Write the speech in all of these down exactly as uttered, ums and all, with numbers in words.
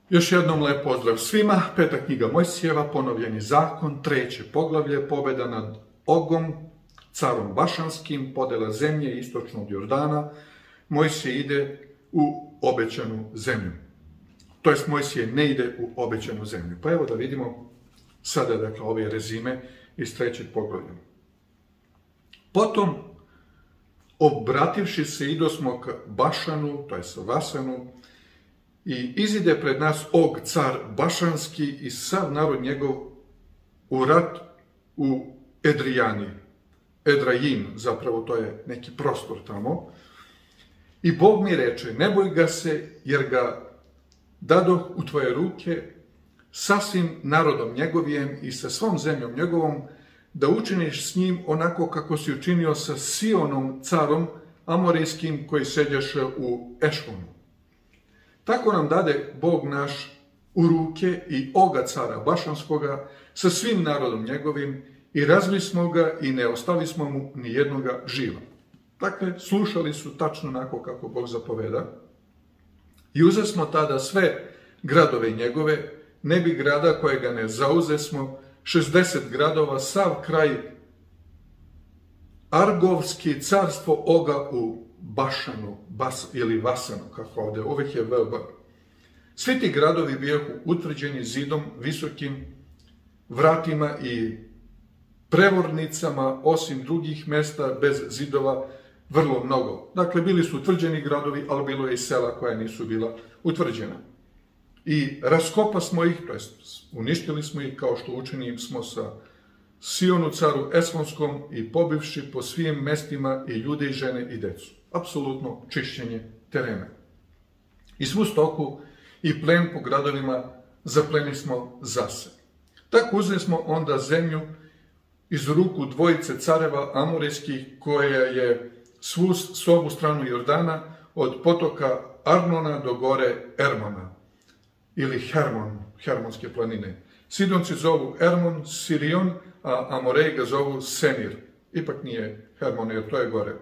Još jednom lep pozdrav svima. Peta knjiga Mojsijeva, ponovljeni zakon, treće poglavlje, pobjeda nad Ogom, carom Bašanskim, podela zemlje istočno od Jordana. Mojsije ide u obećanu zemlju. To jest Mojsije ne ide u obećanu zemlju. Pa evo da vidimo sada dakle ove rezime iz trećeg poglavlja. Potom, obrativši se, idosmo k Bašanu, to jest Vasanu, i izide pred nas Og, car Bašanski, i sav narod njegov u rat u Edrijani. Edrajim, zapravo to je neki prostor tamo. I Bog mi reče, ne boj ga se, jer ga dadoh u tvoje ruke sa svim narodom njegovijem i sa svom zemljom njegovom, da učiniš s njim onako kako si učinio sa Sionom, carom Amorijskim, koji sedješe u Eškonu. Tako nam dade Bog naš u ruke i Oga, cara Bašanskoga, sa svim narodom njegovim, i razbili smo ga i ne ostali smo mu ni jednoga živa. Dakle, slušali su tačno onako kako Bog zapoveda. I uzesmo tada sve gradove njegove, ne bi grada kojega ne zauzesmo, šezdeset gradova, sav kraj Argovski, carstvo Oga u Bašanu, Bas, ili Vasanu, kako ovdje, uvijek je velba. Svi ti gradovi bijahu utvrđeni zidom, visokim vratima i prevornicama, osim drugih mesta bez zidova, vrlo mnogo. Dakle, bili su utvrđeni gradovi, ali bilo je i sela koja nisu bila utvrđena. I raskopa smo ih, to jest uništili smo ih, kao što učinili smo sa Sionu, caru Esvonskom, i pobivši po svim mestima i ljude i žene i decu. Apsolutno čišćenje terena. I svu stoku i plen po gradovima zapleni smo zase. Tako uzeli smo onda zemlju iz ruku dvojice careva Amorijskih, koja je svu s ovu stranu Jordana, od potoka Arnona do gore Ermona, ili Hermon, Hermonske planine. Sidonci zovu Ermon, Sirion, a Amoreji ga zovu Senir. Ipak nije Hermon, jer to je gore.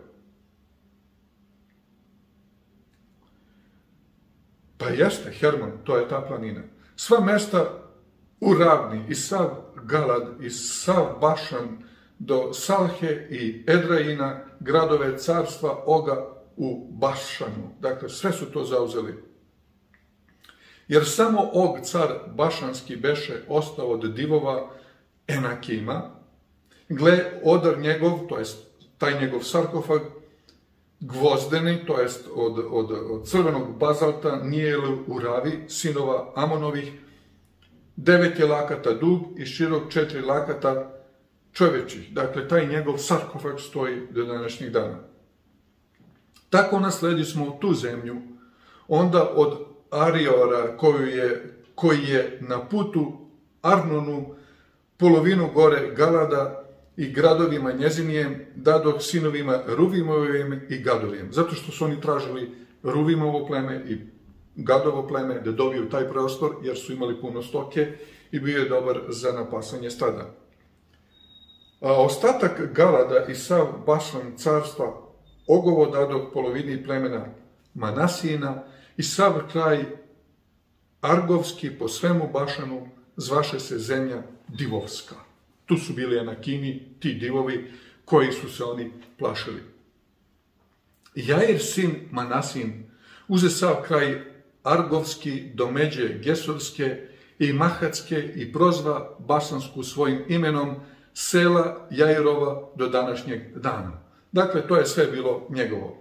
Pa jeste, Hermon, to je ta planina. Sva mesta u ravni, i sav Galad, i sav Bašan, do Salhe i Edrajina, gradove carstva Oga u Bašanu. Dakle, sve su to zauzeli. Jer samo Og, car Bašanski, beše ostao od divova Enakima. Gle, odar njegov, to jest taj njegov sarkofag, gvozdeni, to jest od, od, od crvenog bazalta, nije u ravi, sinova Amonovih, devet je lakata dug i širok četiri lakata čovječih. Dakle, taj njegov sarkofag stoji do današnjih dana. Tako nasledi smo tu zemlju, onda od Ariora, koju je, koji je na putu Arnonu, polovinu gore Galada i gradovima njezinijem, dadoh sinovima Ruvimovim i Gadovijem. Zato što su oni tražili Ruvimovo pleme i Gadovo pleme da dobiju taj prostor, jer su imali puno stoke i bio je dobar za napasanje stada. A ostatak Galada i sav Bašan carstva Ogovo dadoh polovini plemena Manasijina, i sav kraj Argovski po svemu Bašanu zvaše se zemlja divovska. Tu su bili Anakini, ti divovi koji su se oni plašili. Jair, sin Manasin, uze sav kraj Argovski do međe Gesurske i Mahatske i prozva Basansku svojim imenom, sela Jairova do današnjeg dana. Dakle, to je sve bilo njegovo.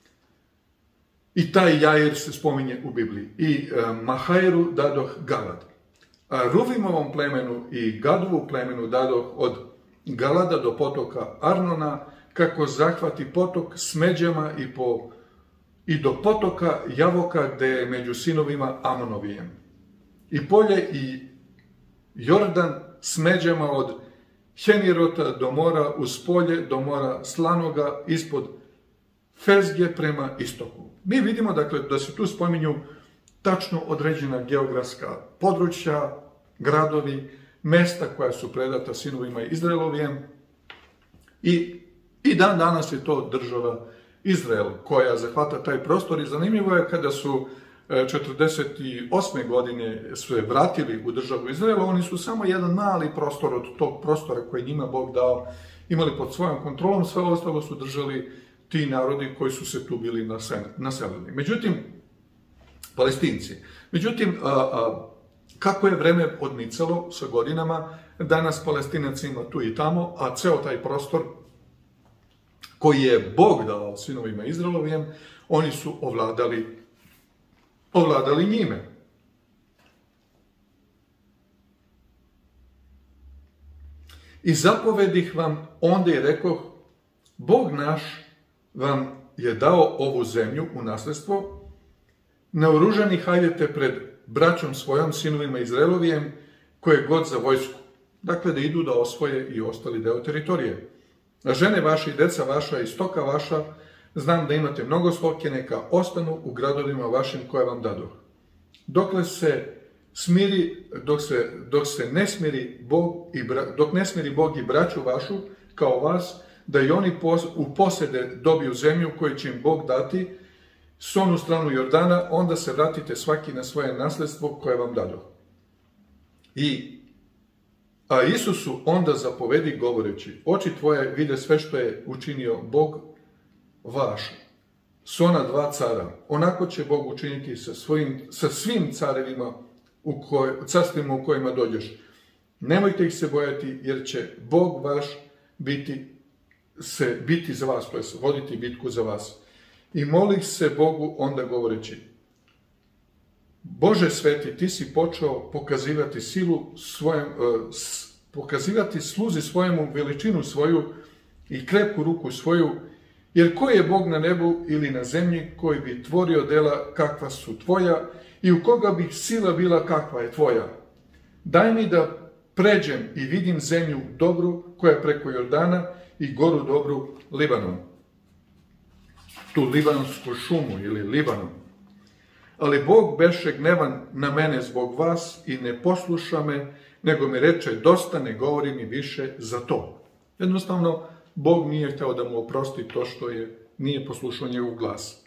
I taj Jair se spominje u Bibliji. I e, Mahairu dadoh Galad. A Ruvimovom plemenu i Gadovu plemenu dadoh od Galada do potoka Arnona, kako zahvati potok s međama i, po, i do potoka Javoka, gde je među sinovima Amonovijem. I polje i Jordan s međama od Henirota do mora uz polje, do mora Slanoga, ispod Fezge prema istoku. Mi vidimo, dakle, da se tu spominju tačno određena geografska područja, gradovi, mesta koja su predata sinovima Izraelovijem, i, i dan danas je to država Izrael koja zahvata taj prostor. I zanimljivo je kada su četrdeset osme godine se vratili u državu Izraela, oni su samo jedan mali prostor od tog prostora koji njima Bog dao, imali pod svojom kontrolom, sve ostalo su držali ti narodi koji su se tu bili naselili. Međutim, Palestinci. Međutim, a, a, kako je vreme odmicalo sa godinama, danas Palestinac ima tu i tamo, a ceo taj prostor koji je Bog dao sinovima Izraelovijem, oni su ovladali, ovladali njime. I zapovedih vam, onda je rekoh, Bog naš vam je dao ovu zemlju u nasledstvo, naoružani hajdete pred braćom svojom, sinovima Izraelovijem, koje god za vojsku. Dakle, da idu da osvoje i ostali deo teritorije. A žene vaše i deca vaša i stoka vaša, znam da imate mnogo stoke, neka ostanu u gradovima vašim koje vam dadu. Dokle se smiri, dok se, dok se ne smiri Bog i bra, dok ne smiri Bog i braću vašu, kao vas, da i oni pos, u posede dobiju zemlju koju će im Bog dati, s onu stranu Jordana, onda se vratite svaki na svoje nasledstvo koje vam dadu. I A Isusu onda zapovedi govoreći, oči tvoje vide sve što je učinio Bog vaš, s ona dva cara. Onako će Bog učiniti sa, svojim, sa svim carevima, u koj, carstvima u kojima dođeš. Nemojte ih se bojati, jer će Bog vaš biti, se biti za vas, to je voditi bitku za vas. I molih se Bogu onda govoreći, Bože sveti, ti si počeo pokazivati silu svojem, pokazivati sluzi svojemu veličinu svoju i krepku ruku svoju, jer koji je Bog na nebu ili na zemlji koji bi tvorio dela kakva su tvoja i u koga bi sila bila kakva je tvoja? Daj mi da pređem i vidim zemlju dobru koja je preko Jordana i goru dobru Libanon. Tu libanonsku šumu ili Libanon. Ali Bog beše gnevan na mene zbog vas i ne posluša me, nego mi reče, dosta, ne govori mi više za to. Jednostavno, Bog nije hteo da mu oprosti to što je, nije poslušao njegov glas.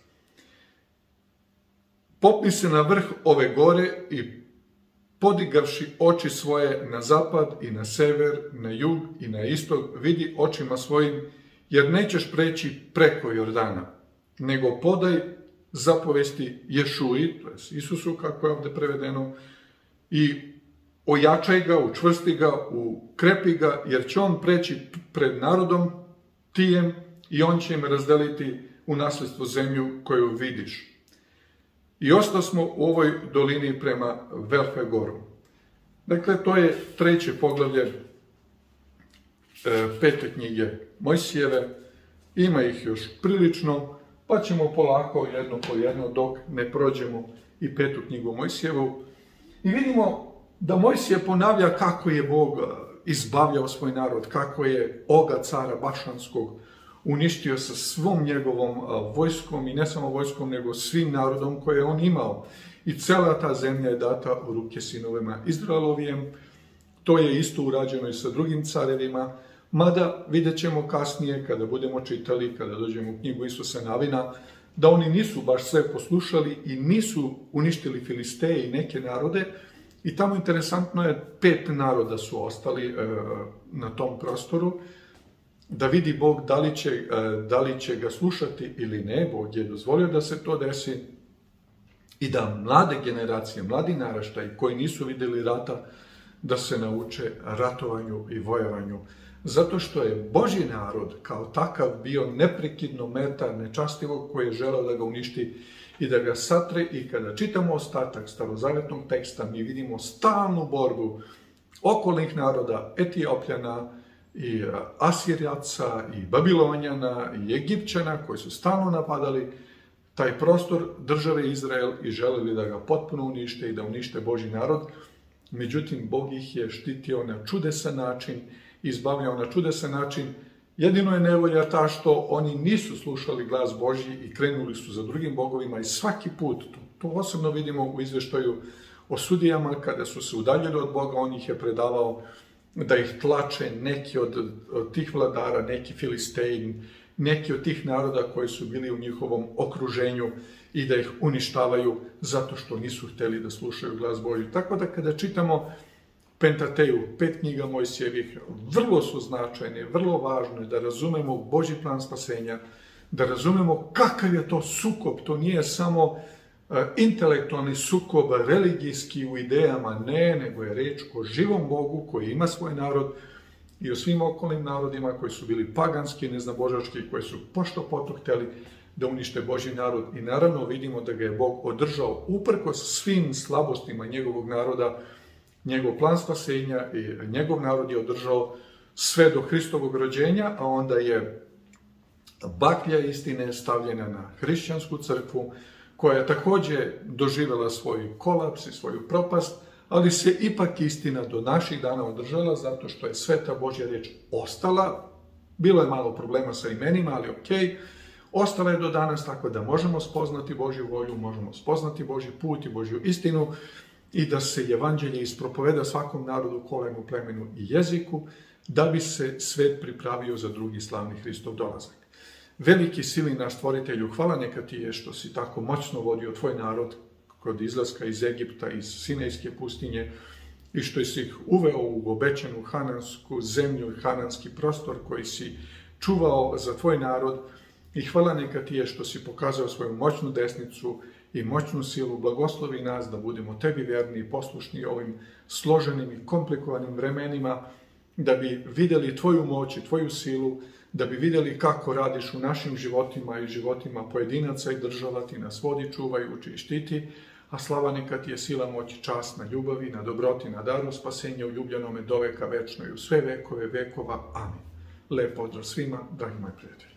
Popni se na vrh ove gore i podigavši oči svoje na zapad i na sever, na jug i na istok, vidi očima svojim, jer nećeš preći preko Jordana, nego podaj zapovesti Ješuji, to je Isusu, kako je ovde prevedeno, i ojačaj ga, učvrsti ga, ukrepi ga, jer će on preći pred narodom tijem i on će im razdeliti u nasledstvo zemlju koju vidiš. I ostali smo u ovoj dolini prema Velhegoru. Dakle, to je treće poglavlje e, pete knjige Mojsijeve. Ima ih još prilično, pa ćemo polako jedno po jedno dok ne prođemo i petu knjigu Mojsijevu. I vidimo da Mojsije ponavlja kako je Bog izbavljao svoj narod, kako je Oga, cara Bašanskog, uništio sa svom njegovom vojskom i ne samo vojskom, nego svim narodom koje je on imao. I cela ta zemlja je data u ruke sinovima Izraelovijem. To je isto urađeno i sa drugim carevima, mada vidjet ćemo kasnije, kada budemo čitali, kada dođemo u knjigu Isusa Navina, da oni nisu baš sve poslušali i nisu uništili Filisteje i neke narode. I tamo interesantno je, pet naroda su ostali e, na tom prostoru, da vidi Bog da li, će, e, da li će ga slušati ili ne. Bog je dozvolio da se to desi i da mlade generacije, mladi naraštaji koji nisu vidjeli rata, da se nauče ratovanju i vojovanju. Zato što je Božji narod kao takav bio neprekidno meta nečastivog koji je želeo da ga uništi i da ga satre. I kada čitamo ostatak starozavetnog teksta, mi vidimo stalnu borbu okolnih naroda, Etiopljana i Asirjaca i Babilonjana i Egipćana koji su stalno napadali taj prostor države Izrael i želeli da ga potpuno unište i da unište Božji narod. Međutim, Bog ih je štitio na čudesan način, izbavljao na čudesan način. Jedino je nevolja ta što oni nisu slušali glas Božji i krenuli su za drugim bogovima i svaki put, to, to osobno vidimo u izveštaju o sudijama, kada su se udaljili od Boga, on ih je predavao da ih tlače neki od, od tih vladara, neki Filisteji, neki od tih naroda koji su bili u njihovom okruženju. i da ih uništavaju zato što nisu htjeli da slušaju glas Božji. Tako da kada čitamo Pentateju, pet knjiga Mojsijevih, vrlo su značajne, vrlo važno je da razumemo Božji plan spasenja, da razumemo kakav je to sukob, to nije samo intelektualni sukob, religijski u idejama, ne, nego je reč o živom Bogu koji ima svoj narod i o svim okolnim narodima koji su bili paganski, neznabožački, koji su pošto poto htjeli da unište Božji narod. I naravno vidimo da ga je Bog održao uprkos svim slabostima njegovog naroda, njegov plan spasenja i njegov narod je održao sve do Hristovog rođenja, a onda je baklja istine stavljena na hrišćansku crkvu, koja je također doživjela svoj kolaps i svoju propast, ali se ipak istina do naših dana održala zato što je sveta Božja riječ ostala. Bilo je malo problema sa imenima, ali ok, ostala je do danas tako da možemo spoznati Božju volju, možemo spoznati Božji put i Božju istinu i da se evanđelje ispropoveda svakom narodu, kolenu, plemenu i jeziku, da bi se svet pripravio za drugi slavni Hristov dolazak. Veliki sili naš Stvoritelju, hvala neka ti je što si tako moćno vodio tvoj narod kod izlaska iz Egipta, iz Sinejske pustinje i što si ih uveo u obećanu hanansku zemlju i hananski prostor koji si čuvao za tvoj narod. I hvala neka ti je što si pokazao svoju moćnu desnicu i moćnu silu. Blagoslovi nas da budemo tebi vjerni i poslušni ovim složenim i komplikovanim vremenima, da bi vidjeli tvoju moć i tvoju silu, da bi vidjeli kako radiš u našim životima i životima pojedinaca i država, ti nas vodi, čuvaj, uči i štiti, a slava neka ti je sila, moć i čast na ljubavi, na dobroti, na daru spasenja u ljubljenome do veka večno i u sve vekove vekova. Amin. Lep pozdrav svima, dragi moji prijatelji.